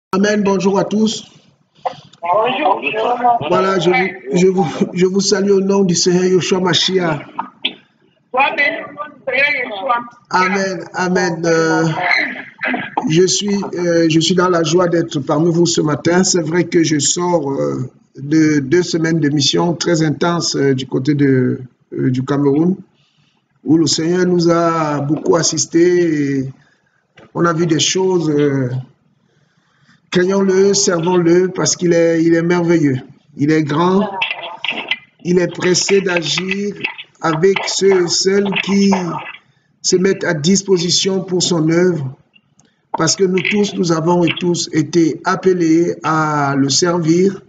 Amen, bonjour à tous. Bonjour. Voilà, je vous salue au nom du Seigneur Yeshua Mashiach. Amen, amen. Je suis dans la joie d'être parmi vous ce matin. C'est vrai que je sors de 2 semaines de mission très intense du côté du Cameroun, où le Seigneur nous a beaucoup assisté. Et on a vu des choses. Craignons-le, servons-le, parce qu'il est merveilleux. Il est grand, il est pressé d'agir avec ceux et celles qui se mettent à disposition pour son œuvre, parce que nous avons tous été appelés à le servir.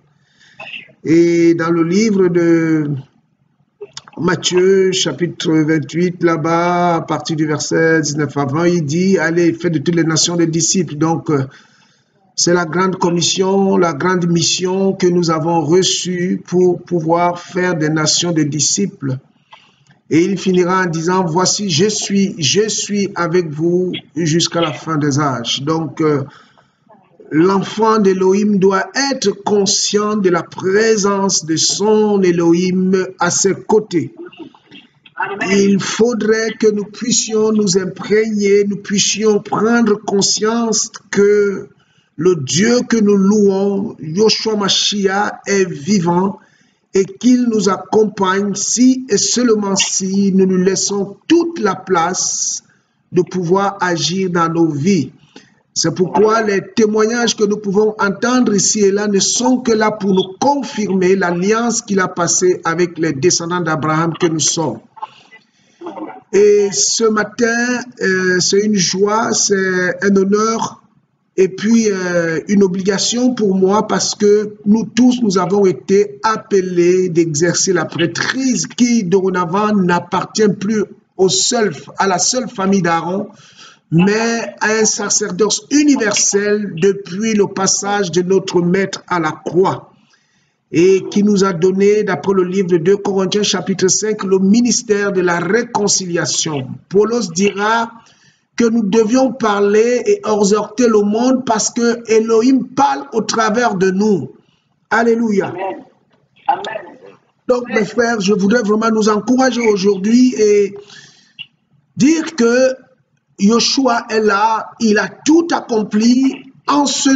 Et dans le livre de Matthieu, chapitre 28, là-bas, à partir du verset 19 à 20, il dit « Allez, faites de toutes les nations des disciples ». Donc, c'est la grande commission, la grande mission que nous avons reçue pour pouvoir faire des nations de disciples. Et il finira en disant, voici, je suis avec vous jusqu'à la fin des âges. Donc, l'enfant d'Élohim doit être conscient de la présence de son Élohim à ses côtés. Il faudrait que nous puissions nous imprégner, nous puissions prendre conscience que le Dieu que nous louons, Yeshua Mashiach, est vivant et qu'il nous accompagne si et seulement si nous nous laissons toute la place de pouvoir agir dans nos vies. C'est pourquoi les témoignages que nous pouvons entendre ici et là ne sont que là pour nous confirmer l'alliance qu'il a passée avec les descendants d'Abraham que nous sommes. Et ce matin, c'est une joie, c'est un honneur et puis une obligation pour moi parce que nous tous, nous avons été appelés d'exercer la prêtrise qui dorénavant n'appartient plus à la seule famille d'Aaron, mais à un sacerdoce universel depuis le passage de notre Maître à la croix et qui nous a donné, d'après le livre de 2 Corinthiens chapitre 5, le ministère de la réconciliation. Paulos dira que nous devions parler et exhorter le monde parce que Elohim parle au travers de nous. Alléluia. Amen. Amen. Donc, mes frères, je voudrais vraiment nous encourager aujourd'hui et dire que Yeshua est là, il a tout accompli en ce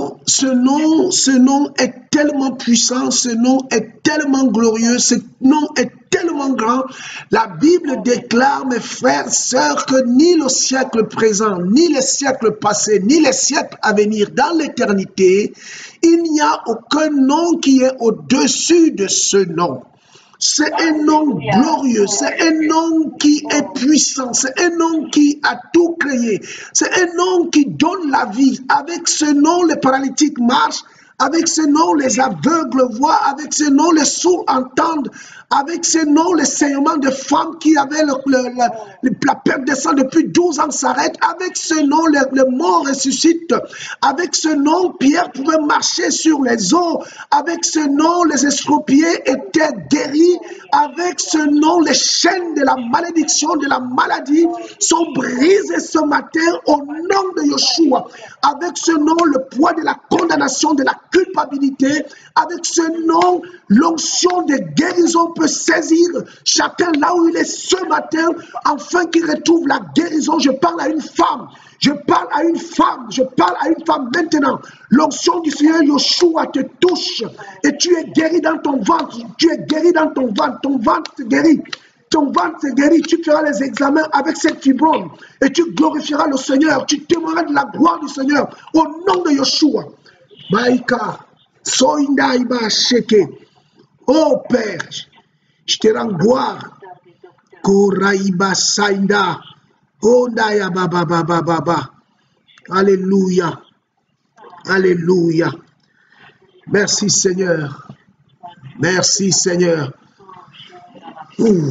nom est tellement puissant, ce nom est tellement glorieux, ce nom est tellement grand. La Bible déclare, mes frères, sœurs, que ni le siècle présent, ni les siècles passés, ni les siècles à venir dans l'éternité, il n'y a aucun nom qui est au-dessus de ce nom. C'est un nom glorieux, c'est un nom qui est puissant, c'est un nom qui a tout créé, c'est un nom qui donne la vie. Avec ce nom, les paralytiques marchent, avec ce nom, les aveugles voient, avec ce nom, les sourds entendent, avec ce nom, les saignements de femmes qui avaient la perte de sang depuis 12 ans s'arrêtent, avec ce nom, les morts ressuscitent, avec ce nom, Pierre pouvait marcher sur les eaux, avec ce nom, les estropiés étaient guéris, avec ce nom, les chaînes de la malédiction, de la maladie sont brisées ce matin au nom de Yeshua, avec ce nom, le poids de la condamnation, de la culpabilité, avec ce nom, l'onction de guérison peut saisir chacun là où il est ce matin, afin qu'il retrouve la guérison. Je parle à une femme, je parle à une femme, je parle à une femme maintenant. L'onction du Seigneur Yeshua te touche et tu es guéri dans ton ventre, tu es guéri dans ton ventre te guérit. Ton ventre se guérit, tu feras les examens avec cette fibrome et tu glorifieras le Seigneur, tu témoigneras de la gloire du Seigneur au nom de Yeshua. Maïka, Soindaïba Sheke, oh Père, je te rends gloire. Koraïba Saïda, Ondaya Baba Baba Baba. Alléluia, Alléluia. Merci Seigneur, merci Seigneur. Ouh.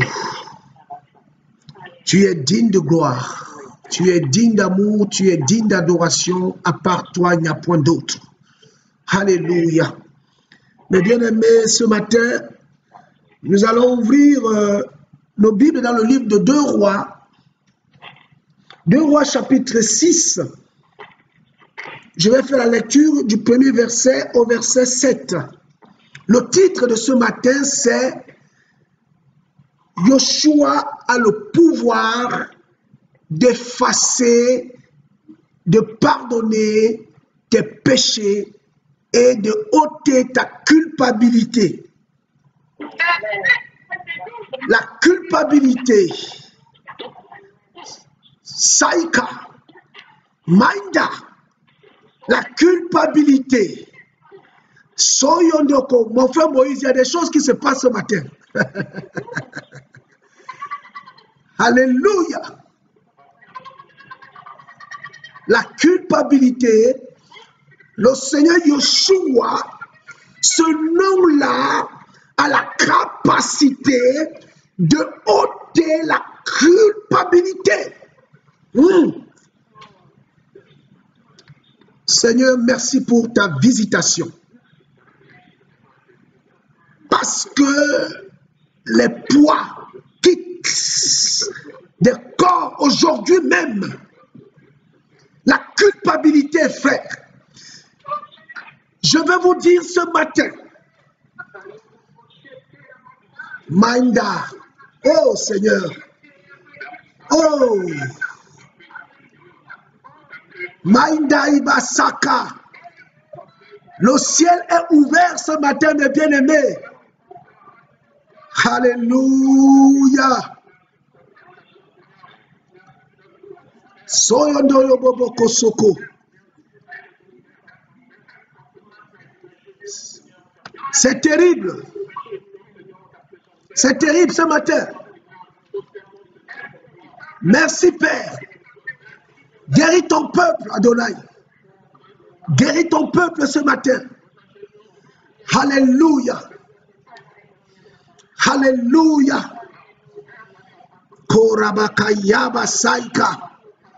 Tu es digne de gloire, tu es digne d'amour, tu es digne d'adoration. À part toi, il n'y a point d'autre. Alléluia. Mes bien-aimés, ce matin, nous allons ouvrir nos Bibles dans le livre de 2 Rois. 2 Rois chapitre 6. Je vais faire la lecture du premier verset au verset 7. Le titre de ce matin, c'est « Yoshua a le pouvoir d'effacer, de pardonner tes péchés et de ôter ta culpabilité. » La culpabilité, Saïka, Maïda, la culpabilité. Soyondoko, mon frère Moïse, il y a des choses qui se passent ce matin. Alléluia. La culpabilité, le Seigneur Yoshua, ce nom-là a la capacité de ôter la culpabilité. Seigneur, merci pour ta visitation. Parce que les poids quittent des corps aujourd'hui même. La culpabilité, frère. Je vais vous dire ce matin. Maïda. Oh Seigneur. Oh. Maïda Ibasaka. Le ciel est ouvert ce matin, mes bien-aimés. Alléluia. Soyondo Bobo Kosoko. C'est terrible. C'est terrible ce matin. Merci Père. Guéris ton peuple, Adonai. Guéris ton peuple ce matin. Alléluia. Alléluia. Korabakayaba Saïka.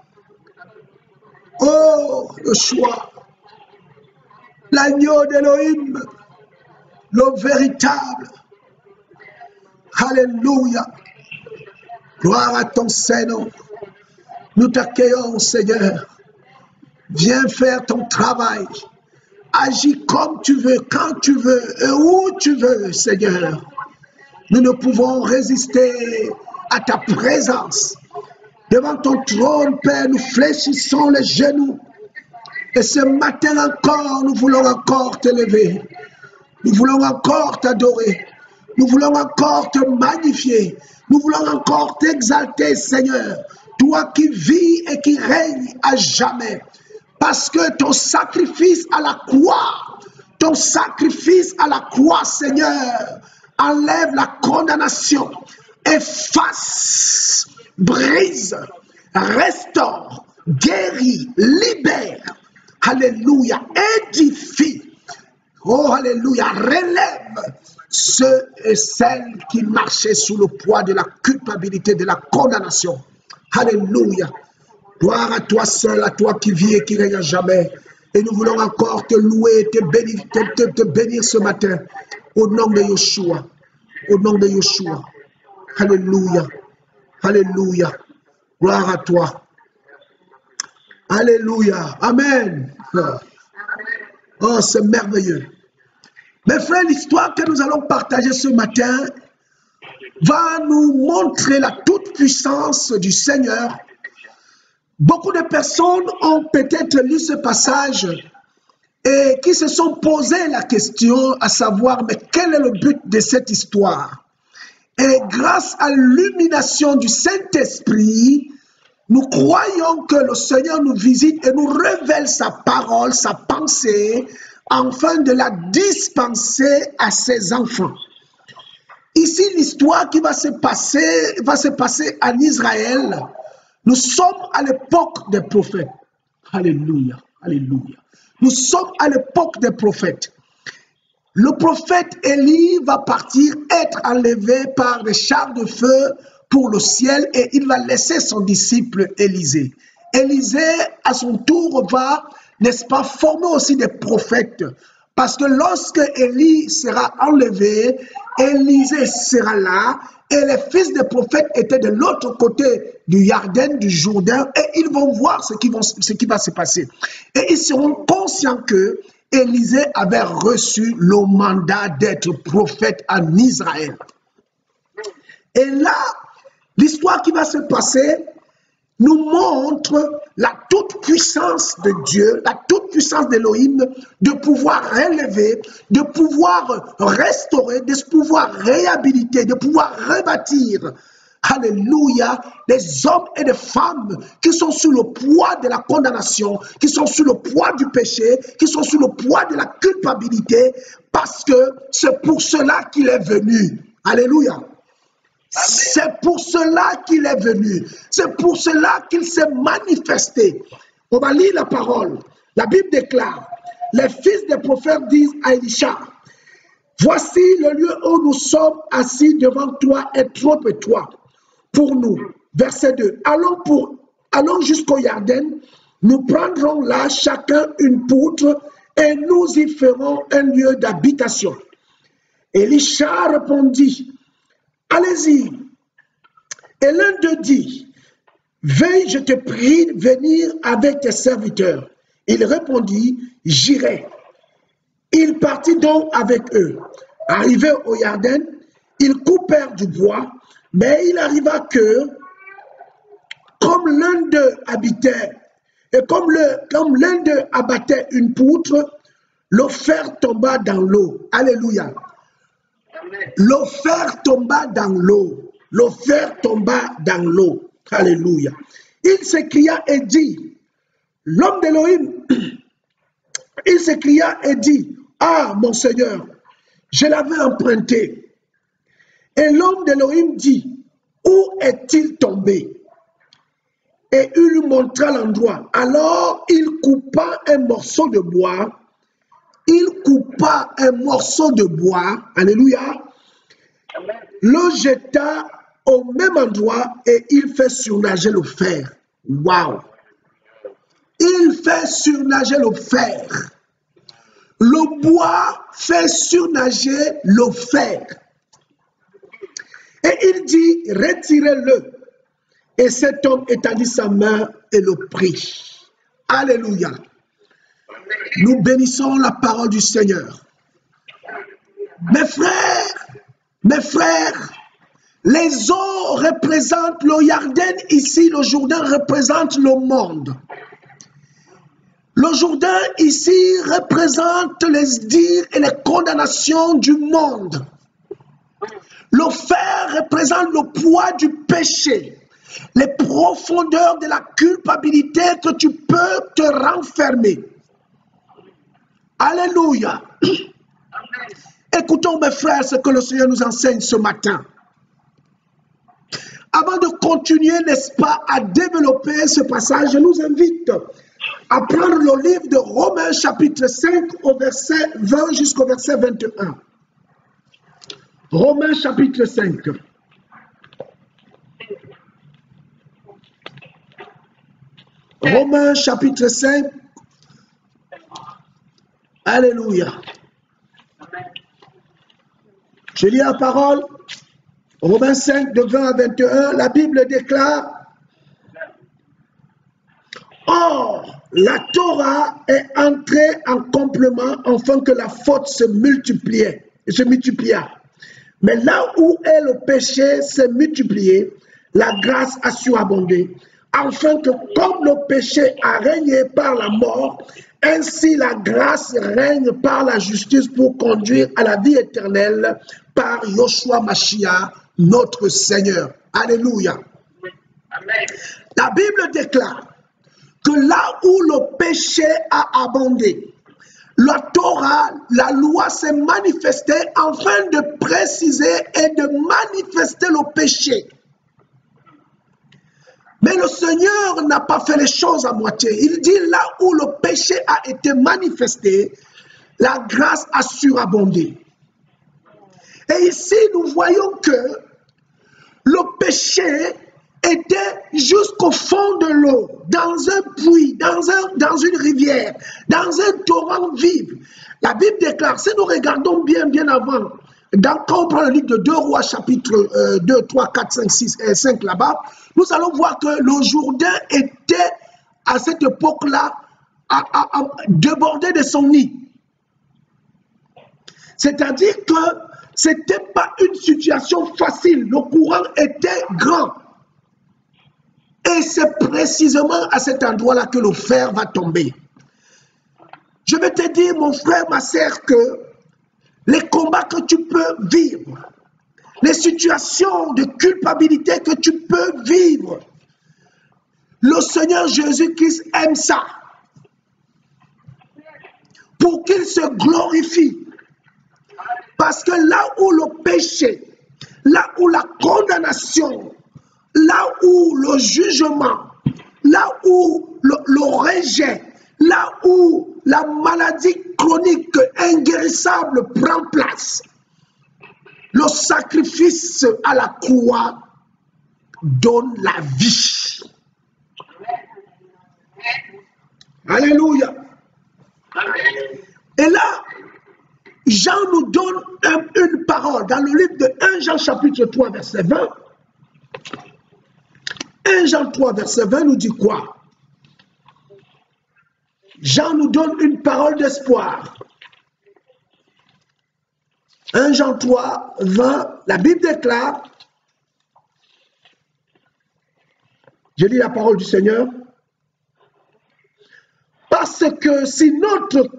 Oh, le choix. L'agneau d'Élohim. Le véritable. Alléluia. Gloire à ton Seigneur. Nous t'accueillons, Seigneur. Viens faire ton travail. Agis comme tu veux, quand tu veux et où tu veux, Seigneur. Nous ne pouvons résister à ta présence. Devant ton trône, Père, nous fléchissons les genoux. Et ce matin encore, nous voulons encore t'élever. Nous voulons encore t'adorer. Nous voulons encore te magnifier. Nous voulons encore t'exalter, Seigneur. Toi qui vis et qui règnes à jamais. Parce que ton sacrifice à la croix, Seigneur, enlève la condamnation, efface, brise, restaure, guérit, libère. Alléluia, édifie. Oh, alléluia, relève ceux et celles qui marchaient sous le poids de la culpabilité, de la condamnation. Alléluia. Gloire à toi seul, à toi qui vis et qui règne à jamais. Et nous voulons encore te louer, te bénir ce matin. Au nom de Yoshua. Au nom de Yoshua. Alléluia. Alléluia. Gloire à toi. Alléluia. Amen. Oh, c'est merveilleux. Mes frères, l'histoire que nous allons partager ce matin va nous montrer la toute-puissance du Seigneur. Beaucoup de personnes ont peut-être lu ce passage et qui se sont posé la question à savoir, mais quel est le but de cette histoire? Et grâce à l'illumination du Saint-Esprit, nous croyons que le Seigneur nous visite et nous révèle sa parole, sa pensée, afin de la dispenser à ses enfants. Ici, l'histoire qui va se passer en Israël. Nous sommes à l'époque des prophètes. Alléluia, alléluia. Nous sommes à l'époque des prophètes. Le prophète Élie va partir être enlevé par des chars de feu pour le ciel et il va laisser son disciple Élisée. Élisée, à son tour, va, n'est-ce pas, former aussi des prophètes. Parce que lorsque Élie sera enlevé, Élisée sera là et les fils des prophètes étaient de l'autre côté du Jourdain, et ils vont voir ce qui va se passer. Et ils seront conscients que Élisée avait reçu le mandat d'être prophète en Israël. Et là, l'histoire qui va se passer nous montre la toute-puissance de Dieu, la toute-puissance d'Élohim, de pouvoir relever, de pouvoir restaurer, de pouvoir réhabiliter, de pouvoir rebâtir. Alléluia, des hommes et des femmes qui sont sous le poids de la condamnation, qui sont sous le poids du péché, qui sont sous le poids de la culpabilité, parce que c'est pour cela qu'il est venu. Alléluia. C'est pour cela qu'il est venu. C'est pour cela qu'il s'est manifesté. On va lire la parole. La Bible déclare, les fils des prophètes disent à Élisha, voici le lieu où nous sommes assis devant toi est trop étroit pour nous. Verset 2. Allons jusqu'au Jourdain, nous prendrons là chacun une poutre et nous y ferons un lieu d'habitation. Élisha répondit, allez-y. Et l'un d'eux dit, veuille, je te prie, venir avec tes serviteurs. Il répondit, j'irai. Il partit donc avec eux. Arrivé au Jourdain, ils coupèrent du bois, mais il arriva que, comme l'un d'eux habitait, et comme l'un d'eux abattait une poutre, le fer tomba dans l'eau. Alléluia. Le fer tomba dans l'eau. Le fer tomba dans l'eau. Alléluia. Il s'écria et dit, l'homme d'Élohim, il s'écria et dit, ah mon Seigneur, je l'avais emprunté. Et l'homme d'Élohim dit, où est-il tombé? Et il lui montra l'endroit. Alors il coupa un morceau de bois. Il coupa un morceau de bois. Alléluia. Le jeta au même endroit et il fait surnager le fer. Waouh! Il fait surnager le fer. Le bois fait surnager le fer. Et il dit, retirez-le. Et cet homme étendit sa main et le prit. Alléluia. Nous bénissons la parole du Seigneur. Mes frères, les eaux représentent le Jourdain ici, le Jourdain représente le monde. Le Jourdain ici représente les dires et les condamnations du monde. Le fer représente le poids du péché, les profondeurs de la culpabilité que tu peux te renfermer. Alléluia. Écoutons mes frères ce que le Seigneur nous enseigne ce matin. Avant de continuer, n'est-ce pas, à développer ce passage, je nous invite à prendre le livre de Romains chapitre 5 au verset 20 jusqu'au verset 21. Romains chapitre 5. Romains chapitre 5. Alléluia. Je lis la parole. Romains 5 de 20 à 21. La Bible déclare, or, la Torah est entrée en complément afin que la faute se multiplia. Mais là où est le péché s'est multiplié, la grâce a surabondé, afin que comme le péché a régné par la mort, ainsi la grâce règne par la justice pour conduire à la vie éternelle par Yoshua Mashiach, notre Seigneur. Alléluia. Amen. La Bible déclare que là où le péché a abondé, la Torah, la loi s'est manifestée afin de préciser et de manifester le péché. Mais le Seigneur n'a pas fait les choses à moitié. Il dit là où le péché a été manifesté, la grâce a surabondé. Et ici, nous voyons que le péché était jusqu'au fond de l'eau, dans un puits, dans une rivière, dans un torrent vif. La Bible déclare, si nous regardons bien avant, quand on prend le livre de 2 Rois, chapitre 2, 3, 4, 5, 6 et 5 là-bas, nous allons voir que le Jourdain était à cette époque-là débordé de son nid. C'est-à-dire que ce n'était pas une situation facile. Le courant était grand. Et c'est précisément à cet endroit-là que le fer va tomber. Je vais te dire, mon frère, ma sœur, que les combats que tu peux vivre, les situations de culpabilité que tu peux vivre, le Seigneur Jésus-Christ aime ça. Pour qu'il se glorifie. Parce que là où le péché, là où la condamnation, là où le jugement, là où le rejet, là où la maladie chronique inguérissable prend place, le sacrifice à la croix donne la vie. Alléluia. Et là, Jean nous donne une parole dans le livre de 1 Jean chapitre 3 verset 20. 1 Jean 3 verset 20 nous dit quoi? Jean nous donne une parole d'espoir. 1 Jean 3, 20, la Bible déclare, je lis la parole du Seigneur, parce que si notre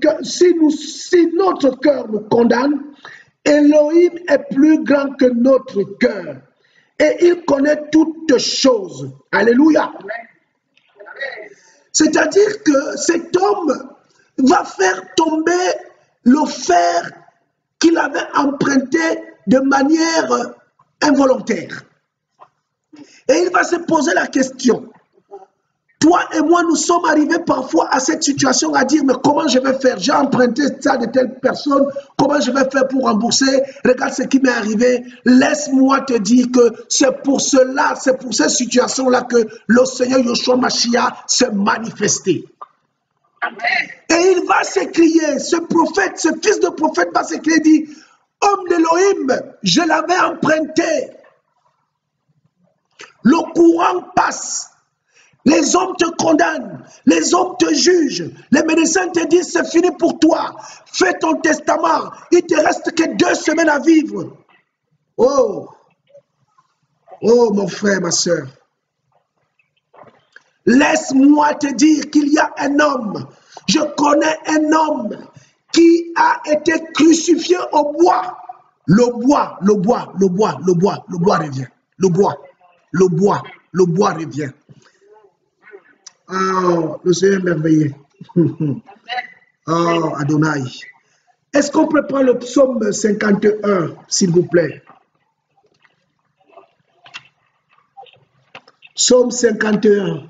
cœur nous condamne, Elohim est plus grand que notre cœur et il connaît toutes choses. Alléluia. C'est-à-dire que cet homme va faire tomber le fer qu'il avait emprunté de manière involontaire. Et il va se poser la question. Toi et moi, nous sommes arrivés parfois à cette situation à dire, mais comment je vais faire? J'ai emprunté ça de telle personne, comment je vais faire pour rembourser? Regarde ce qui m'est arrivé. Laisse-moi te dire que c'est pour cela, c'est pour cette situation-là que le Seigneur Yoshua Mashiach s'est manifesté. Amen. Et il va s'écrier, ce prophète, ce fils de prophète va s'écrier, dit, homme d'Élohim, je l'avais emprunté. Le courant passe. Les hommes te condamnent, les hommes te jugent, les médecins te disent c'est fini pour toi, fais ton testament, il te reste que 2 semaines à vivre. Oh, oh mon frère, ma soeur, laisse-moi te dire qu'il y a un homme, je connais un homme qui a été crucifié au bois. Le bois revient, le bois revient. Oh, le Seigneur est merveilleux. Oh, Adonai. Est-ce qu'on peut prendre le psaume 51, s'il vous plaît? Psaume 51.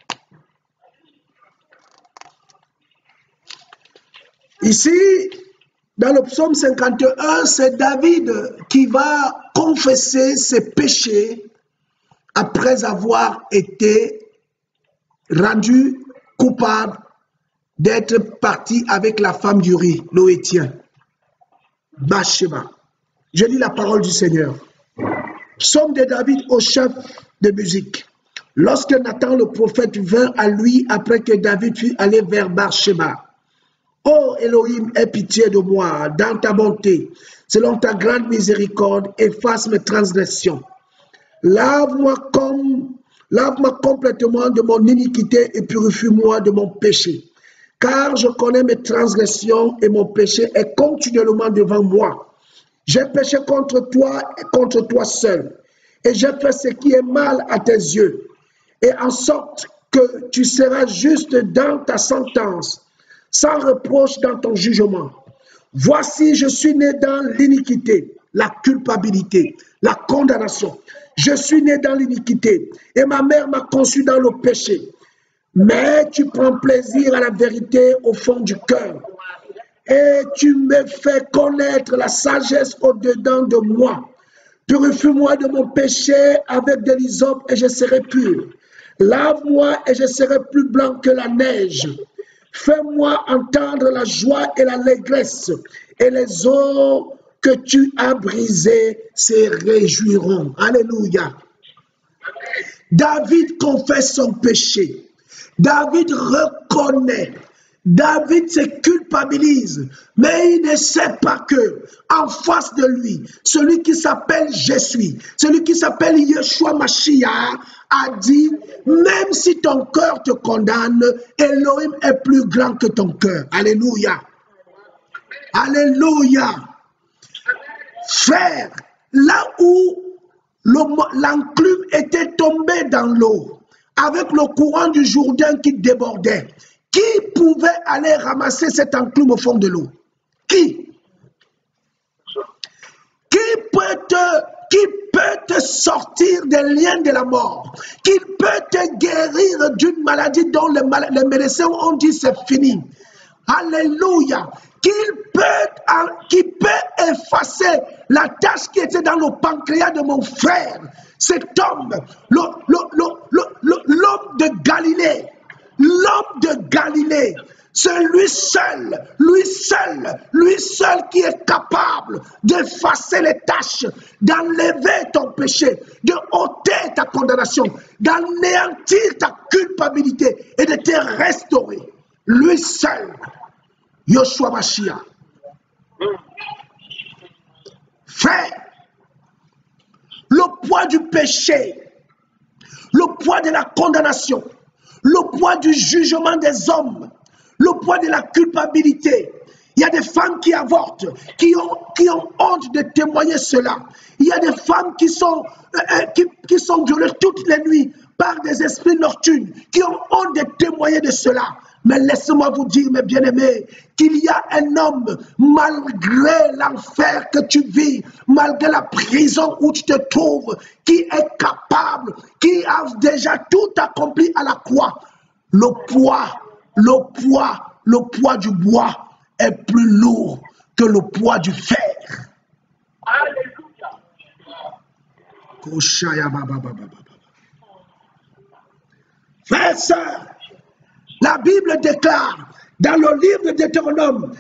Ici, dans le psaume 51, c'est David qui va confesser ses péchés après avoir été rendu coupable d'être parti avec la femme d'Uri, l'Ohétien, Bathsheba. Je lis la parole du Seigneur. Psaume de David au chef de musique. Lorsque Nathan le prophète vint à lui après que David fut allé vers Bathsheba. Ô Elohim, aie pitié de moi dans ta bonté, selon ta grande miséricorde, efface mes transgressions. Lave-moi complètement de mon iniquité et purifie-moi de mon péché. Car je connais mes transgressions et mon péché est continuellement devant moi. J'ai péché contre toi et contre toi seul. Et j'ai fait ce qui est mal à tes yeux. Et en sorte que tu seras juste dans ta sentence, sans reproche dans ton jugement. Voici, je suis né dans l'iniquité, la culpabilité, la condamnation. Je suis né dans l'iniquité et ma mère m'a conçu dans le péché. Mais tu prends plaisir à la vérité au fond du cœur. Et tu me fais connaître la sagesse au-dedans de moi. Purifie-moi de mon péché avec de l'hysope et je serai pur. Lave-moi et je serai plus blanc que la neige. Fais-moi entendre la joie et l'allégresse et les eaux que tu as brisé se réjouiront. Alléluia. David confesse son péché. David reconnaît. David se culpabilise, mais il ne sait pas que en face de lui, celui qui s'appelle Je suis, celui qui s'appelle Yeshua Mashiach a dit, même si ton cœur te condamne, Elohim est plus grand que ton cœur. Alléluia. Alléluia. Frère, là où l'enclume était tombée dans l'eau, avec le courant du Jourdain qui débordait, qui pouvait aller ramasser cette enclume au fond de l'eau? Qui? Qui peut te sortir des liens de la mort? Qui peut te guérir d'une maladie dont les médecins ont dit c'est fini? Alléluia. Qui peut effacer la tache qui était dans le pancréas de mon frère? Cet homme, l'homme de Galilée. L'homme de Galilée, c'est lui seul qui est capable d'effacer les tâches, d'enlever ton péché, de ôter ta condamnation, d'anéantir ta culpabilité et de te restaurer. Lui seul, Yeshua Mashiach. Frère, le poids du péché, le poids de la condamnation, le poids du jugement des hommes, le poids de la culpabilité. Il y a des femmes qui avortent, qui ont honte de témoigner cela. Il y a des femmes qui sont violées toutes les nuits par des esprits nocturnes, qui ont honte de témoigner de cela. Mais laissez-moi vous dire, mes bien-aimés, qu'il y a un homme, malgré l'enfer que tu vis, malgré la prison où tu te trouves, qui est capable, qui a déjà tout accompli à la croix. Le poids du bois est plus lourd que le poids du fer. Alléluia. Frères et sœurs, la Bible déclare dans le livre de Deutéronome,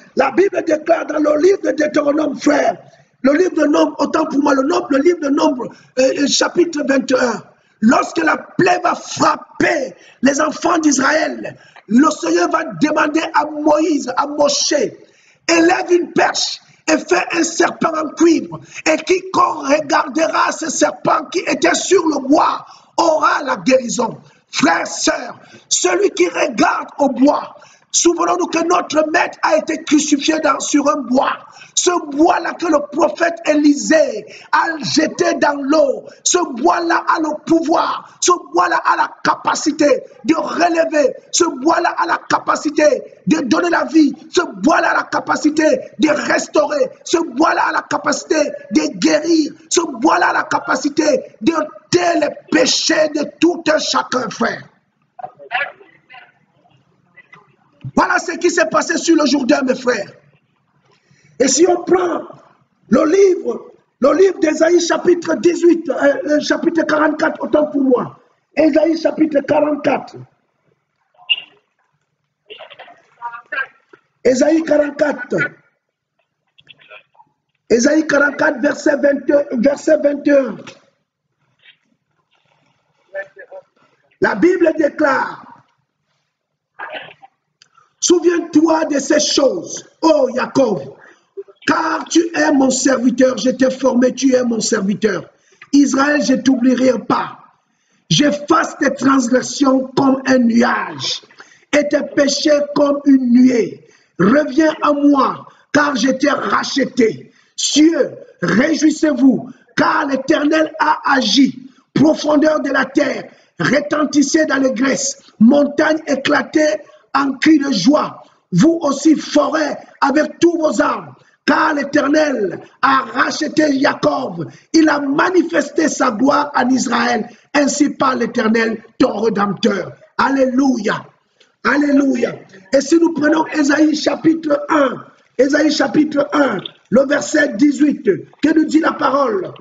frère, le livre de Nombre, autant pour moi, le livre de Nombre, chapitre 21, lorsque la plaie va frapper les enfants d'Israël, le Seigneur va demander à Moïse, à Moshe, élève une perche et fait un serpent en cuivre, et quiconque regardera ce serpent qui était sur le bois aura la guérison. Frères, sœurs, celui qui regarde au bois, souvenons-nous que notre maître a été crucifié sur un bois. Ce bois-là que le prophète Élisée a jeté dans l'eau, ce bois-là a le pouvoir, ce bois-là a la capacité de relever, ce bois-là a la capacité de donner la vie, ce bois-là a la capacité de restaurer, ce bois-là a la capacité de guérir, ce bois-là a la capacité de ôter les péchés de tout un chacun, frère. Voilà ce qui s'est passé sur le Jourdain, mes frères. Et si on prend le livre d'Ésaïe chapitre 18, chapitre 44, autant pour moi. Ésaïe chapitre 44. Ésaïe 44. Ésaïe 44, verset 21. La Bible déclare, souviens-toi de ces choses, ô Jacob, car tu es mon serviteur, je t'ai formé, tu es mon serviteur. Israël, je ne t'oublierai pas. J'efface tes transgressions comme un nuage et tes péchés comme une nuée. Reviens à moi, car je t'ai racheté. Cieux, réjouissez-vous, car l'Éternel a agi. Profondeur de la terre, retentissez dans les graisses. Montagnes éclatées en cris de joie. Vous aussi, forêt, avec tous vos arbres. Car l'Éternel a racheté Jacob. Il a manifesté sa gloire en Israël. Ainsi par l'Éternel, ton Rédempteur. Alléluia. Alléluia. Et si nous prenons Ésaïe chapitre 1, le verset 18, que nous dit la parole?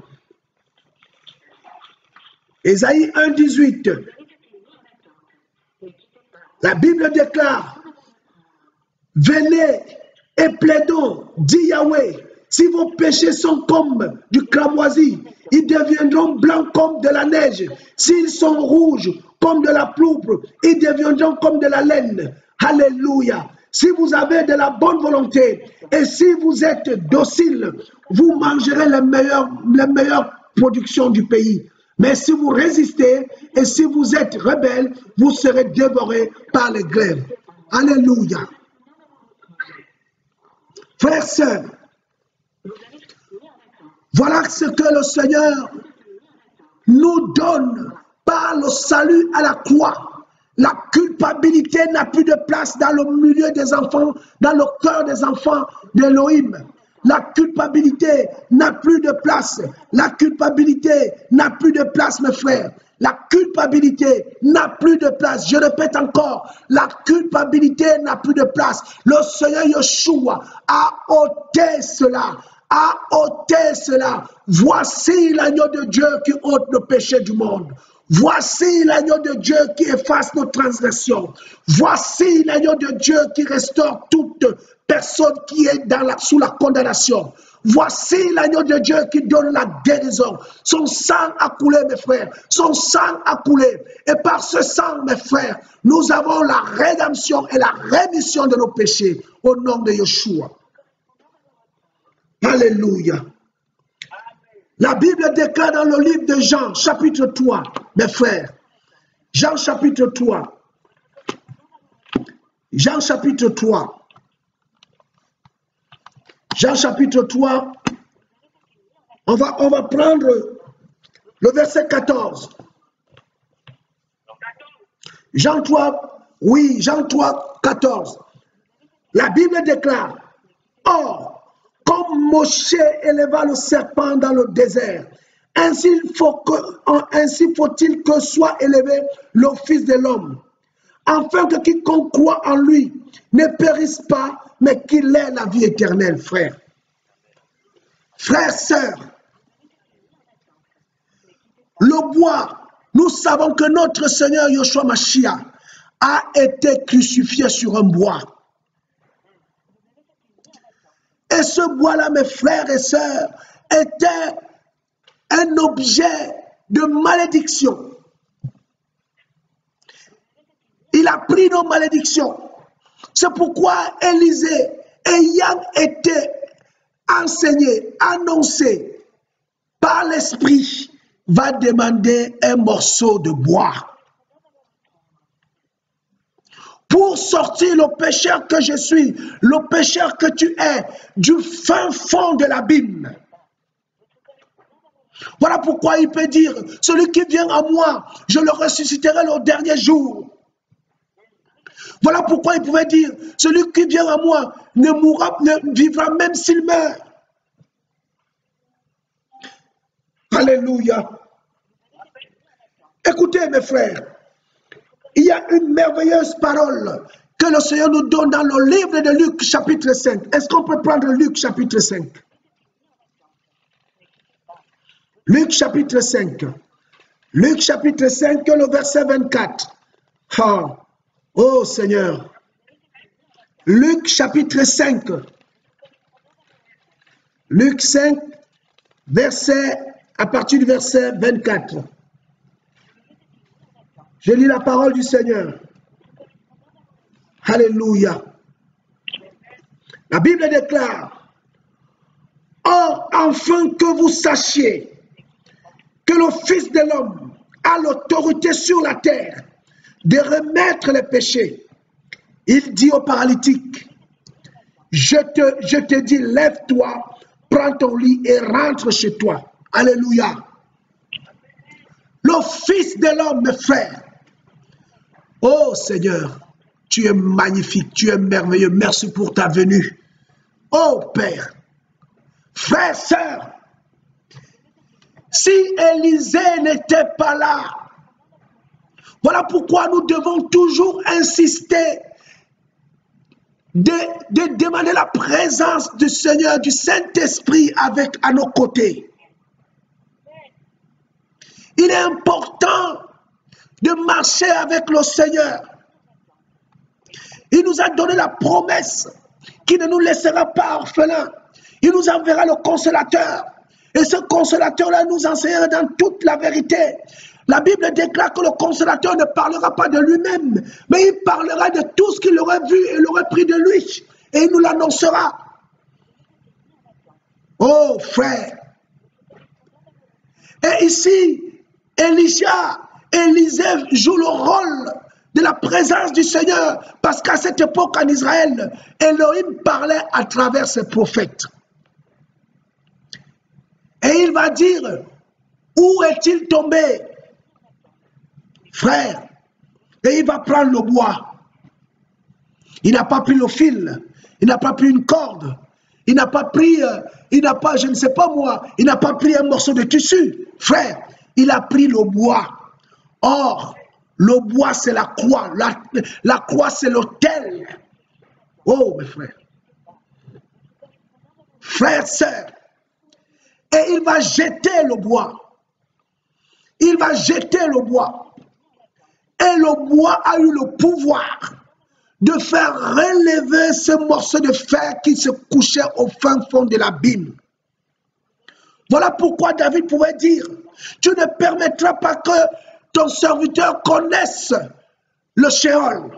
Ésaïe 1, 18. La Bible déclare, venez et plaidons, dit Yahweh, Si vos péchés sont comme du cramoisi, ils deviendront blancs comme de la neige. S'ils sont rouges comme de la pourpre, ils deviendront comme de la laine. Alléluia. Si vous avez de la bonne volonté et si vous êtes docile, vous mangerez les meilleures productions du pays. Mais si vous résistez et si vous êtes rebelle, vous serez dévorés par les glaives. Alléluia. Frères, sœurs, voilà ce que le Seigneur nous donne par le salut à la croix. La culpabilité n'a plus de place dans le milieu des enfants, dans le cœur des enfants d'Élohim. La culpabilité n'a plus de place. La culpabilité n'a plus de place, mes frères. La culpabilité n'a plus de place. Je répète encore, la culpabilité n'a plus de place. Le Seigneur Yeshua a ôté cela. A ôté cela. Voici l'agneau de Dieu qui ôte le péché du monde. Voici l'agneau de Dieu qui efface nos transgressions. Voici l'agneau de Dieu qui restaure toute personne qui est sous la condamnation. Voici l'agneau de Dieu qui donne la guérison. Son sang a coulé, mes frères. Son sang a coulé. Et par ce sang, mes frères, nous avons la rédemption et la rémission de nos péchés au nom de Yeshua. Alléluia. La Bible déclare dans le livre de Jean, chapitre 3, mes frères. Jean, chapitre 3. Jean, chapitre 3. Jean, chapitre 3. On va prendre le verset 14. Jean 3, oui, Jean 3, 14. La Bible déclare, or, comme Moshe éleva le serpent dans le désert, ainsi faut-il que soit élevé le Fils de l'homme, afin que quiconque croit en lui ne périsse pas, mais qu'il ait la vie éternelle, frère. Frères, sœurs, le bois, nous savons que notre Seigneur Yeshua Mashiach a été crucifié sur un bois. Et ce bois-là, mes frères et sœurs, était un objet de malédiction. Il a pris nos malédictions. C'est pourquoi Élisée, ayant été enseigné, annoncé par l'Esprit, va demander un morceau de bois. Pour sortir le pécheur que je suis, le pécheur que tu es, du fin fond de l'abîme. Voilà pourquoi il peut dire, celui qui vient à moi, je le ressusciterai le dernier jour. Voilà pourquoi il pouvait dire, celui qui vient à moi ne vivra même s'il meurt. Alléluia. Écoutez mes frères, il y a une merveilleuse parole que le Seigneur nous donne dans le livre de Luc chapitre 5. Est-ce qu'on peut prendre Luc chapitre 5? Luc chapitre 5. Luc chapitre 5, le verset 24. Oh Seigneur. Luc chapitre 5. Luc 5, à partir du verset 24. Je lis la parole du Seigneur. Alléluia. La Bible déclare, or, afin que vous sachiez que le Fils de l'homme a l'autorité sur la terre de remettre les péchés. Il dit au paralytique, je te dis, lève-toi, prends ton lit et rentre chez toi. Alléluia. Le Fils de l'homme, mes frères. Oh Seigneur, tu es magnifique, tu es merveilleux. Merci pour ta venue. Oh Père, frères, sœurs, si Élisée n'était pas là, voilà pourquoi nous devons toujours insister de demander la présence du Seigneur, du Saint-Esprit à nos côtés. Il est important de marcher avec le Seigneur. Il nous a donné la promesse qu'il ne nous laissera pas orphelins. Il nous enverra le consolateur. Et ce consolateur-là nous enseignera dans toute la vérité. La Bible déclare que le consolateur ne parlera pas de lui-même, mais il parlera de tout ce qu'il aurait vu et l'aurait pris de lui. Et il nous l'annoncera. Oh frère. Et ici, Élisée joue le rôle de la présence du Seigneur, parce qu'à cette époque en Israël, Elohim parlait à travers ses prophètes. Et il va dire, où est-il tombé, frère? Et il va prendre le bois. Il n'a pas pris le fil, il n'a pas pris une corde, il n'a pas pris, je ne sais pas moi, il n'a pas pris un morceau de tissu. Frère, il a pris le bois. Or, le bois c'est la croix, la croix c'est l'autel. Oh mes frères, frères, sœurs, et il va jeter le bois. Il va jeter le bois. Et le bois a eu le pouvoir de faire relever ce morceau de fer qui se couchait au fin fond de l'abîme. Voilà pourquoi David pouvait dire, tu ne permettras pas que ton serviteur connaisse le Sheol.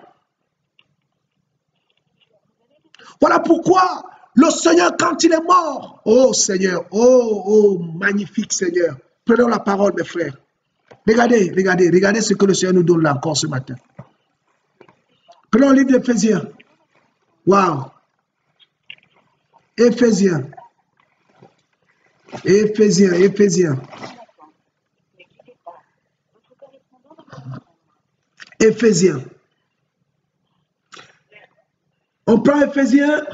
Voilà pourquoi le Seigneur, quand il est mort, oh Seigneur, oh magnifique Seigneur, prenons la parole mes frères. Regardez ce que le Seigneur nous donne là encore ce matin. Prenons le livre d'Éphésiens. Waouh. Éphésiens. On prend Éphésiens,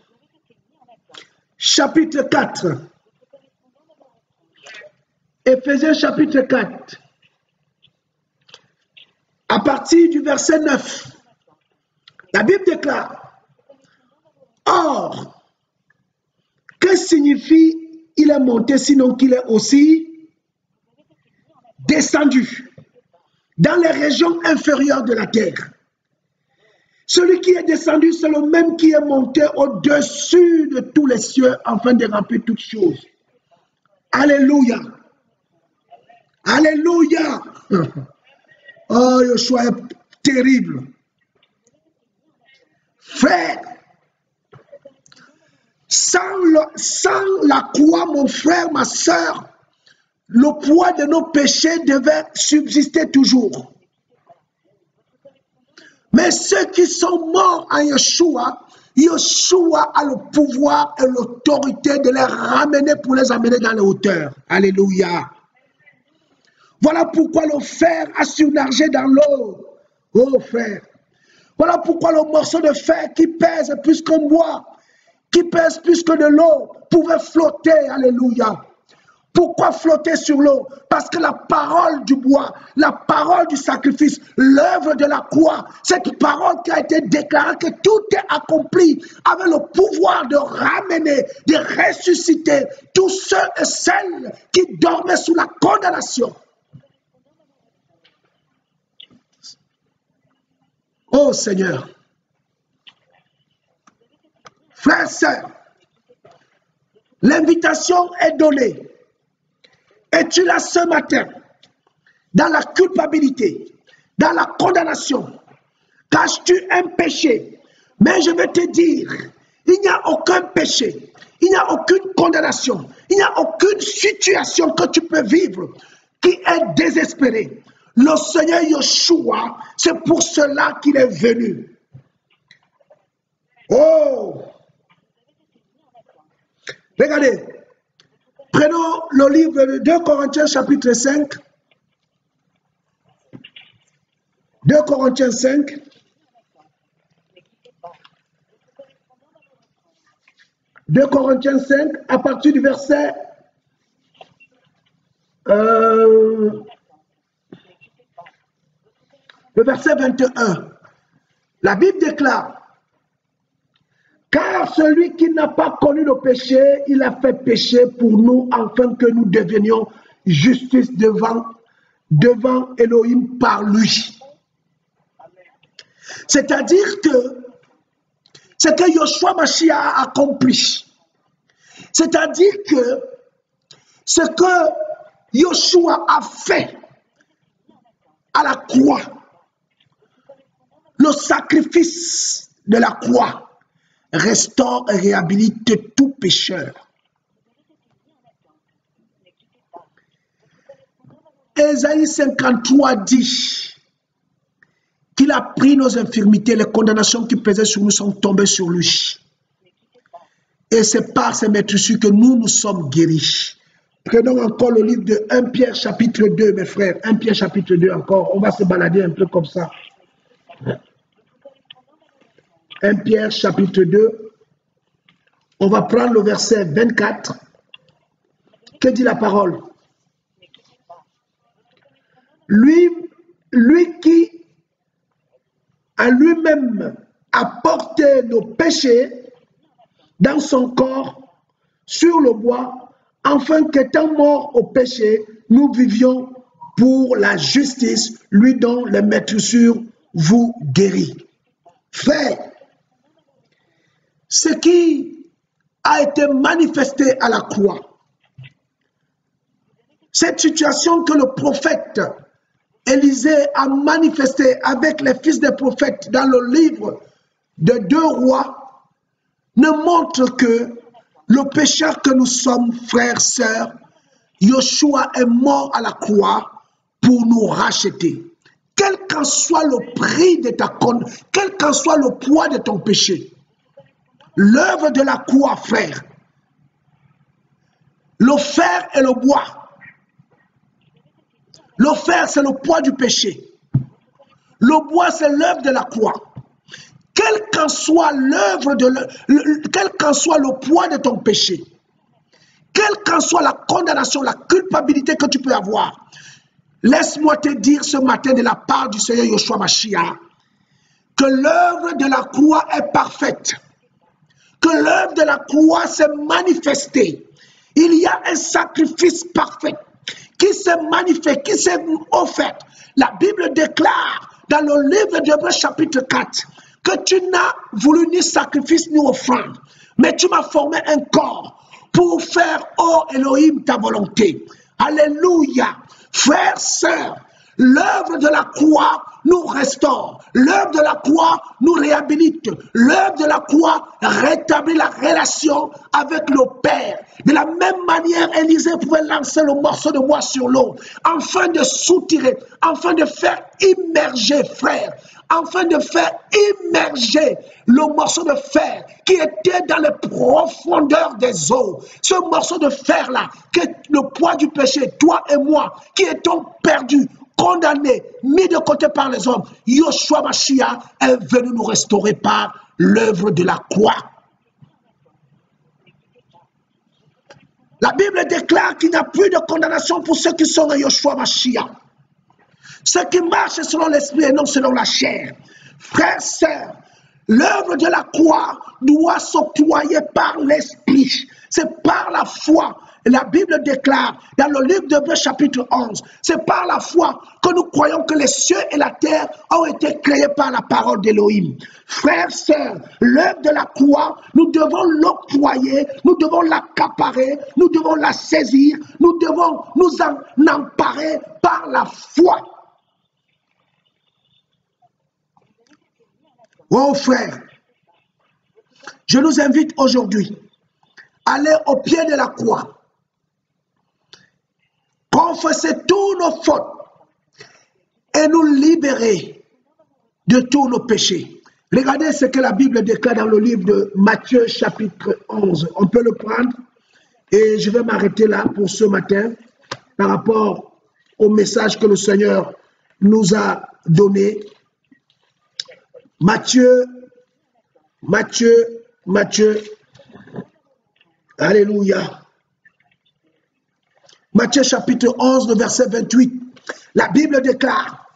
chapitre 4. Éphésiens, chapitre 4. À partir du verset 9. La Bible déclare, or, que signifie il est monté sinon qu'il est aussi descendu dans les régions inférieures de la terre. Celui qui est descendu, c'est le même qui est monté au-dessus de tous les cieux afin de remplir toutes choses. Alléluia. Alléluia. Oh, Yeshua est terrible. Frère, sans la croix, mon frère, ma soeur, le poids de nos péchés devait subsister toujours. Mais ceux qui sont morts en Yeshua, Yeshua a le pouvoir et l'autorité de les ramener pour les amener dans les hauteurs. Alléluia. Voilà pourquoi le fer a surnagé dans l'eau. Oh frère. Voilà pourquoi le morceau de fer qui pèse plus qu'un bois, qui pèse plus que de l'eau, pouvait flotter. Alléluia. Pourquoi flotter sur l'eau? Parce que la parole du bois, la parole du sacrifice, l'œuvre de la croix, cette parole qui a été déclarée que tout est accompli, avait le pouvoir de ramener, de ressusciter tous ceux et celles qui dormaient sous la condamnation. Oh Seigneur, frères, sœurs, l'invitation est donnée. Et tu l'as ce matin, dans la culpabilité, dans la condamnation. Caches-tu un péché? Mais je vais te dire, il n'y a aucun péché, il n'y a aucune condamnation, il n'y a aucune situation que tu peux vivre qui est désespérée. Le Seigneur Yeshua, c'est pour cela qu'il est venu. Oh! Regardez, prenons le livre de 2 Corinthiens chapitre 5. 2 Corinthiens 5. « 2 Corinthiens 5, à partir du verset le verset 21. La Bible déclare, car celui qui n'a pas connu le péché, il a fait péché pour nous, afin que nous devenions justice devant Elohim par lui. C'est-à-dire que ce que Yoshua Mashiach a accompli, C'est-à-dire que ce que Yoshua a fait à la croix, le sacrifice de la croix, restaure et réhabilite tout pécheur. Ésaïe 53 dit qu'il a pris nos infirmités, les condamnations qui pesaient sur nous sont tombées sur lui. Et c'est par ces maîtresses que nous sommes guéris. Prenons encore le livre de 1 Pierre chapitre 2, mes frères. 1 Pierre chapitre 2 encore. On va se balader un peu comme ça. 1 Pierre chapitre 2. On va prendre le verset 24. Que dit la parole? Lui qui a lui-même apporté nos péchés dans son corps sur le bois, afin qu'étant morts au péché, nous vivions pour la justice, lui dont les maîtressures vous guérit. Frère, ce qui a été manifesté à la croix, cette situation que le prophète Élisée a manifestée avec les fils des prophètes dans le livre de 2 Rois, ne montre que le pécheur que nous sommes, frères, sœurs, Yoshua est mort à la croix pour nous racheter. Quel qu'en soit le prix de ta conduite, quel qu'en soit le poids de ton péché, l'œuvre de la croix, frère, le fer et le bois. Le fer, c'est le poids du péché. Le bois, c'est l'œuvre de la croix. Quel qu'en soit quel qu'en soit le poids de ton péché, quelle qu'en soit la condamnation, la culpabilité que tu peux avoir, laisse-moi te dire ce matin de la part du Seigneur Yoshua Mashiach que l'œuvre de la croix est parfaite, que l'œuvre de la croix s'est manifestée. Il y a un sacrifice parfait qui s'est manifesté, qui s'est offert. La Bible déclare dans le livre d'Hébreux chapitre 4 que tu n'as voulu ni sacrifice ni offrande, mais tu m'as formé un corps pour faire, ô Elohim, ta volonté. Alléluia. Frères, sœurs, l'œuvre de la croix nous restaure. L'œuvre de la croix nous réhabilite. L'œuvre de la croix rétablit la relation avec le Père. De la même manière, Élisée pouvait lancer le morceau de bois sur l'eau, afin de soutirer, afin de faire immerger, frère, afin de faire immerger le morceau de fer qui était dans les profondeurs des eaux. Ce morceau de fer-là, qui est le poids du péché, toi et moi, qui étions perdus, condamnés, mis de côté par les hommes, Yoshua Mashiach est venu nous restaurer par l'œuvre de la croix. La Bible déclare qu'il n'y a plus de condamnation pour ceux qui sont en Yoshua Mashiach. Ceux qui marchent selon l'esprit et non selon la chair. Frères, sœurs, l'œuvre de la croix doit s'octroyer par l'esprit. C'est par la foi. La Bible déclare dans le livre d'Hébreux chapitre 11, c'est par la foi que nous croyons que les cieux et la terre ont été créés par la parole d'Élohim. Frères, sœurs, l'œuvre de la croix, nous devons l'octroyer, nous devons l'accaparer, nous devons la saisir, nous devons nous en emparer par la foi. Oh frère, je nous invite aujourd'hui à aller au pied de la croix, confesser tous nos fautes et nous libérer de tous nos péchés. Regardez ce que la Bible déclare dans le livre de Matthieu chapitre 11. On peut le prendre et je vais m'arrêter là pour ce matin par rapport au message que le Seigneur nous a donné. Matthieu, alléluia. Matthieu chapitre 11, le verset 28. La Bible déclare,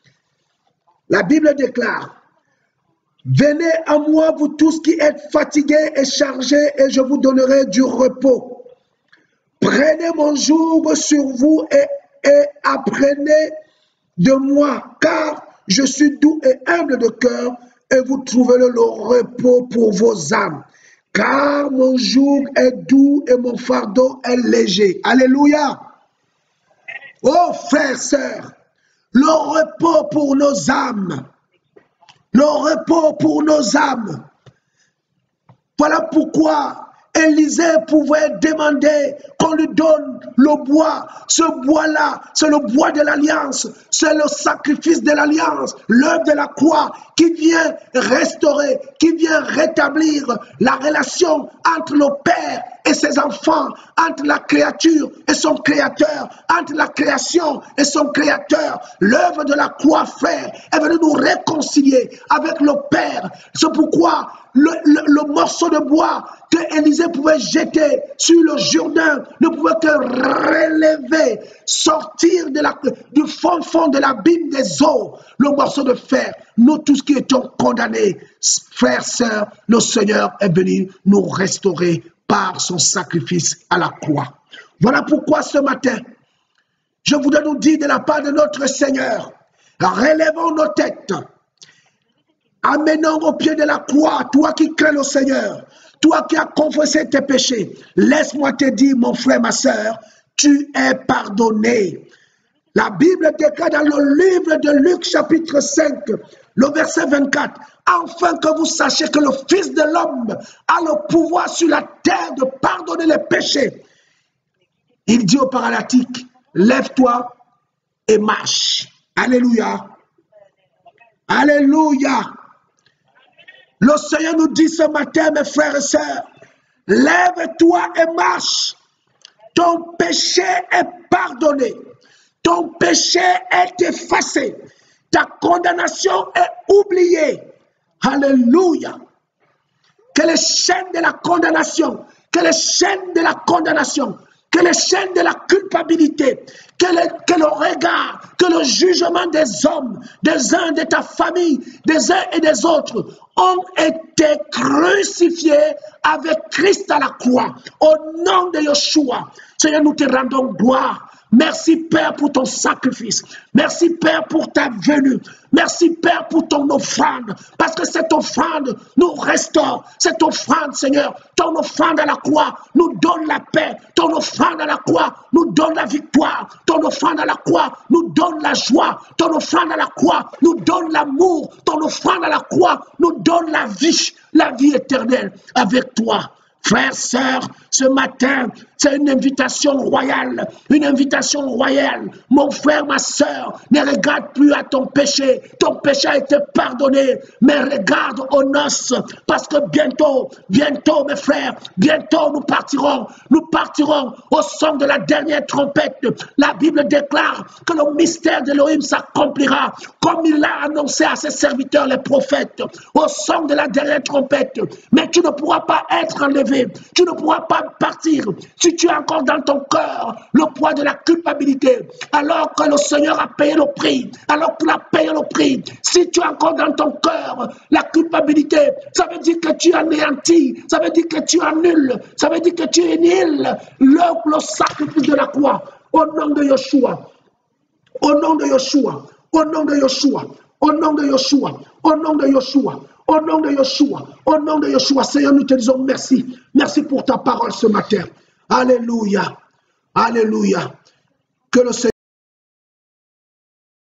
venez à moi vous tous qui êtes fatigués et chargés et je vous donnerai du repos. Prenez mon joug sur vous et apprenez de moi, car je suis doux et humble de cœur, et vous trouverez le repos pour vos âmes. car mon joug est doux et mon fardeau est léger. Alléluia. Oh frères, sœurs, le repos pour nos âmes. Le repos pour nos âmes. Voilà pourquoi Élisée pouvait demander qu'on lui donne le bois. Ce bois-là, c'est le bois de l'alliance. C'est le sacrifice de l'alliance, l'œuvre de la croix qui vient restaurer, qui vient rétablir la relation entre le Père et ses enfants, entre la créature et son créateur, entre la création et son créateur. L'œuvre de la croix, frère, est venue nous réconcilier avec le Père. C'est pourquoi le morceau de bois que Élisée pouvait jeter sur le Jourdain ne pouvait que relever, sortir du fond de l'abîme des eaux, le morceau de fer. Nous tous qui étions condamnés, frères, sœurs, le Seigneur est venu nous restaurer par son sacrifice à la croix. Voilà pourquoi ce matin, je voudrais nous dire de la part de notre Seigneur, relevons nos têtes, amenons au pied de la croix, toi qui crains le Seigneur, toi qui as confessé tes péchés, laisse-moi te dire, mon frère, ma sœur, tu es pardonné. La Bible déclare dans le livre de Luc chapitre 5, le verset 24, afin que vous sachiez que le Fils de l'homme a le pouvoir sur la terre de pardonner les péchés. Il dit au paralytique, lève-toi et marche. Alléluia. Alléluia. Le Seigneur nous dit ce matin, mes frères et sœurs, lève-toi et marche. Ton péché est pardonné. Ton péché est effacé. Ta condamnation est oubliée. Alléluia. Que les chaînes de la condamnation, que les chaînes de la condamnation, que les chaînes de la culpabilité, que le regard, que le jugement des hommes, des uns de ta famille, des uns et des autres, ont été crucifiés avec Christ à la croix. Au nom de Yeshua, Seigneur, nous te rendons gloire. Merci Père pour ton sacrifice. Merci Père pour ta venue. Merci Père pour ton offrande. Parce que cette offrande nous restaure. Cette offrande, Seigneur, ton offrande à la croix nous donne la paix. Ton offrande à la croix nous donne la victoire. Ton offrande à la croix nous donne la joie. Ton offrande à la croix nous donne l'amour. Ton offrande à la croix nous donne la vie éternelle avec toi. Frères, sœurs, ce matin, c'est une invitation royale, Mon frère, ma sœur, ne regarde plus à ton péché. Ton péché a été pardonné, mais regarde aux noces, parce que bientôt, mes frères, bientôt nous partirons au son de la dernière trompette. La Bible déclare que le mystère d'Élohim s'accomplira, comme il l'a annoncé à ses serviteurs, les prophètes, au son de la dernière trompette. Mais tu ne pourras pas être enlevé. Tu ne pourras pas partir si tu as encore dans ton cœur le poids de la culpabilité, alors que le Seigneur a payé le prix, alors qu'il a payé le prix. Si tu as encore dans ton cœur la culpabilité, ça veut dire que tu es anéanti, ça veut dire que tu annules, ça veut dire que tu annihiles le sacrifice de la croix. Au nom de Yeshua, au nom de Yeshua, au nom de Yeshua, au nom de Yeshua, au nom de Yeshua. Au nom de Yeshua, au nom de Yeshua, Seigneur, nous te disons merci. Merci pour ta parole ce matin. Alléluia. Alléluia. Que le Seigneur